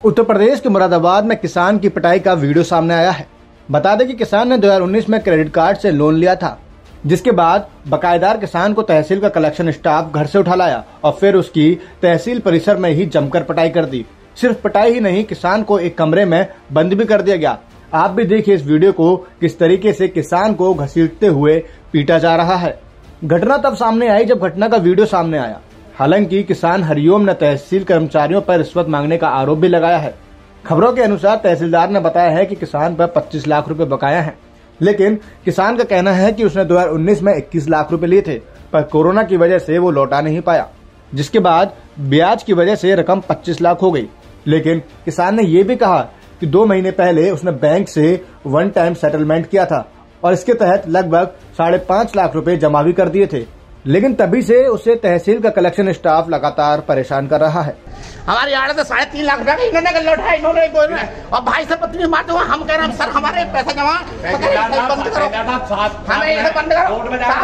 उत्तर प्रदेश के मुरादाबाद में किसान की पिटाई का वीडियो सामने आया है। बता दें कि किसान ने 2019 में क्रेडिट कार्ड से लोन लिया था, जिसके बाद बकायेदार किसान को तहसील का कलेक्शन स्टाफ घर से उठा लाया और फिर उसकी तहसील परिसर में ही जमकर पिटाई कर दी। सिर्फ पिटाई ही नहीं, किसान को एक कमरे में बंद भी कर दिया गया। आप भी देखिए इस वीडियो को, किस तरीके से किसान को घसीटते हुए पीटा जा रहा है। घटना तब सामने आई जब घटना का वीडियो सामने आया। हालांकि किसान हरिओम ने तहसील कर्मचारियों पर रिश्वत मांगने का आरोप भी लगाया है। खबरों के अनुसार तहसीलदार ने बताया है कि किसान पर 25 लाख रुपए बकाया है, लेकिन किसान का कहना है कि उसने 2019 में 21 लाख रुपए लिए थे, पर कोरोना की वजह से वो लौटा नहीं पाया, जिसके बाद ब्याज की वजह से रकम 25 लाख हो गई। लेकिन किसान ने ये भी कहा कि 2 महीने पहले उसने बैंक से वन टाइम सेटलमेंट किया था और इसके तहत लगभग 5.5 लाख रुपए जमा भी कर दिए थे, लेकिन तभी से उसे तहसील का कलेक्शन स्टाफ लगातार परेशान कर रहा है। हमारे यहाँ तो 3.5 लाख रुपया इन्होंने लौटा, इन्होंने और भाई से पत्नी मारते हुए हम कह रहे हैं सर हमारे पैसा जमा बंद करो, हमें ये बंद करो।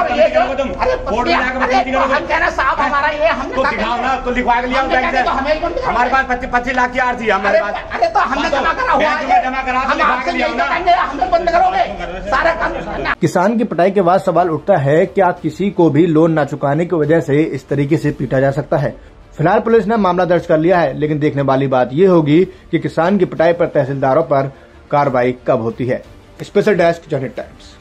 हम कह रहे साहब हमारा ये हम तो लिखवा के लिया हमारे पास 25 लाख की आरती है हमारे पास। अरे तो हमने जमा करा हुआ है, हम आपसे हमें बंद करोगे सारा काम। किसान की पिटाई के बाद सवाल उठता है, क्या किसी को भी लोन न चुकाने की वजह से इस तरीके से पीटा जा सकता है? फिलहाल पुलिस ने मामला दर्ज कर लिया है, लेकिन देखने वाली बात यह होगी कि किसान की पिटाई पर तहसीलदारों पर कार्रवाई कब होती है। स्पेशल डेस्क, जनहित टाइम्स।